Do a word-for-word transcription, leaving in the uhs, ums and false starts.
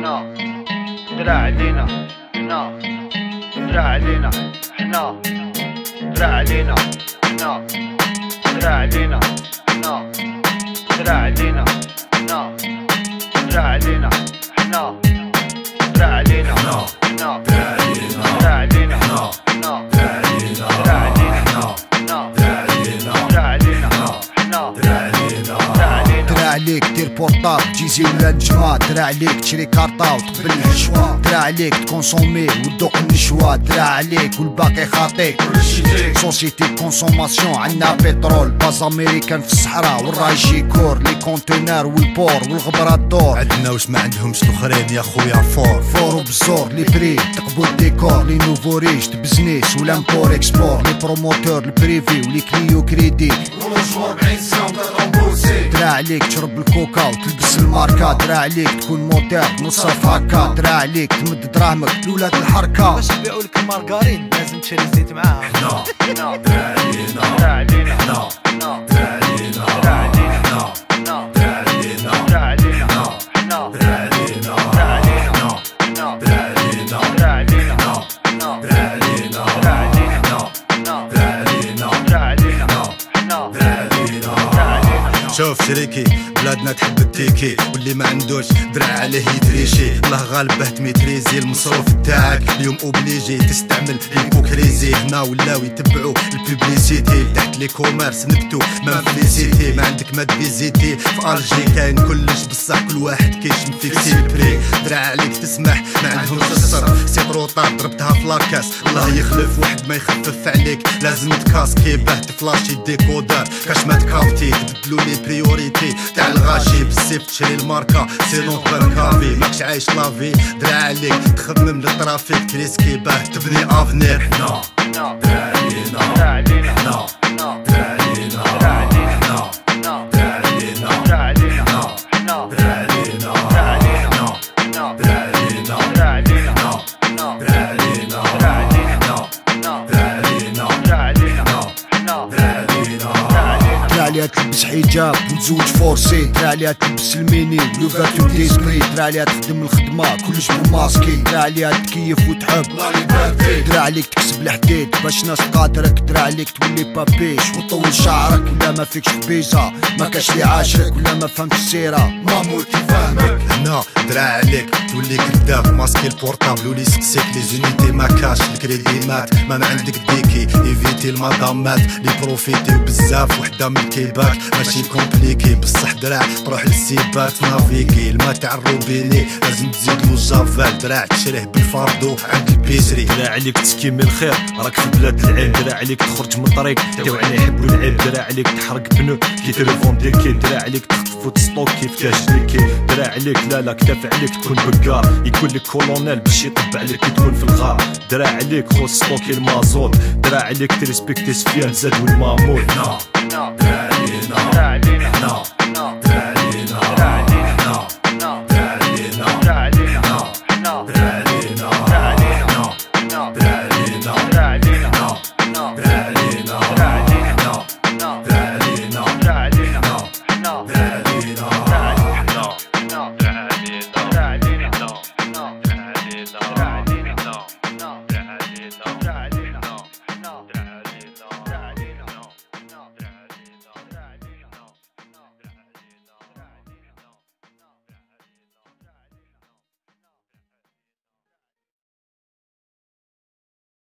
حنا درا علينا حنا درا علينا حنا درا علينا حنا درا علينا حنا درا علينا حنا درا علينا حنا درا علينا حنا درا علينا درا علينا حنا درا علينا درا علينا حنا درا علينا درا علينا حنا درا علينا درا عليك دير بورطاب تجيزي ولا نجمة، درا عليك تشري كارطة وتقبل الحشوة، درا عليك تكونسومي وتذوق النشوة، درا عليك والباقي خاطيك كلشي جيك. سوسيتي كونسوماسيون عندنا بترول، باز امريكان في الصحراء والراي شيكور، لي كونتينر والبور والغبرة الدور. عندنا واش ما عندهمش الاخرين يا خويا فور فور وبزور لي بري تقبو الديكور، لي نوفو ريش بزنيس ولا امبور اكسبور، لي بروموتور البريفي ولي كليو كريدي والمشوار بعين ساعة وتغمبوسي. درا عليك تشرب الكوكا وتلبس الماركة، درا عليك تكون موتير نصف هكا، درا عليك تمد دراهمك لولاد الحركة. باش يبيعولك المارغرين لازم تشري زيت معاها. حنا درا علينا درا علينا حنا حنا درا علينا درا علينا حنا حنا درا علينا درا علينا حنا درا علينا درا علينا حنا حنا درا علينا درا علينا حنا حنا درا علينا درا علينا حنا حنا درا علينا درا علينا حنا درا علينا درا علينا. شوف شريكي بلادنا تحب التيكي، واللي ما عندوش درع عليه يتريشي، الله غالب باه تميتريزي المصروف تاعك، اليوم اوبليجي تستعمل الهيبوكريزي. هنا ولاو يتبعوا البوبليسيتي، تحت لي كوميرس نبتو ما فليسيتي، ما عندك ما تفيزيتي في الجي كاين كلش بصح كل واحد كيشم فيك سيبري. درع عليك تسمح ما عندهمش الصرف، سي طروطار ضربتها في لاكاس، الله يخلف واحد ما يخفف عليك، لازم تكاسكي باه تفلاشي ديكودر كاش ما تكافتي، تبدلو لي بريوريتي تاع الغاشي، بالسيف تشري الماركة سينو تبركافي، ماكش عايش لافي. درا عليك تخمم للترافيك تريسكي باه تبني افنير. حنا درا علينا درا علينا حنا حنا درا علينا درا علينا حنا حنا درا علينا درا علينا حنا حنا درا علينا درا علينا حنا حنا درا علينا درا علينا حنا حنا درا علينا درا علينا حنا حنا درا علينا درا علينا حنا درا علينا درا علينا. درا عليها تلبس حجاب وتزوج فورسي، درا عليها تلبس الميني ولوفاتو ديسبري، درا عليها تخدم الخدمة كلش بماسكي، درا عليها تكيف وتحب الله يبارك. درا عليك تكسب الحديد باش ناس تقادرك، درا عليك تولي بابيش وطول شعرك، ولا ما فيكش خبيزة ما كاش لي عاشرك، ولا ما فهمتش السيرة مامو تفهمك. هنا درا عليك تولي كذاب ماسكي البورتابل ولي سكسيك لي زونيتي ما كاش الكريدي مات، ما, ما عندك ديكي ايفيتي المدامات لي بروفيتي بزاف وحده من الكيبات، ماشي كومبليكي بصح درا تروح للسيبات نافيكي، الماء تاع الروبيني لازم تزيد له جافال، درا تشريه بالفاردو عند البيسري. درا عليك تسكيمي الخير راك في بلاد العين، درا عليك تخرج من الطريق توعنا يحبوا العيب، درا عليك تحرق بنو كي تليفون ديكي، درا عليك تخطف وتستوكي في كاش ديكي، درا عليك لا لا كتاف عليك تكون بكار، يكون لك كولونيل باش يطب عليك كي تكون في الغار، درا عليك خو ستوكي المازوت، درا عليك تريسبكتي سفيان زاد والمامون. حنا درا علينا درا علينا حنا